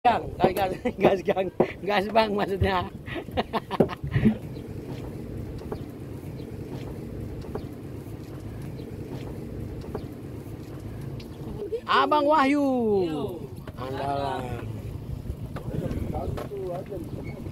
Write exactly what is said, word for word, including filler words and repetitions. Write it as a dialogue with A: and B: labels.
A: Gang, gas, gas, gas, gang, gas bang maksudnya. Abang Wahyu, andalan.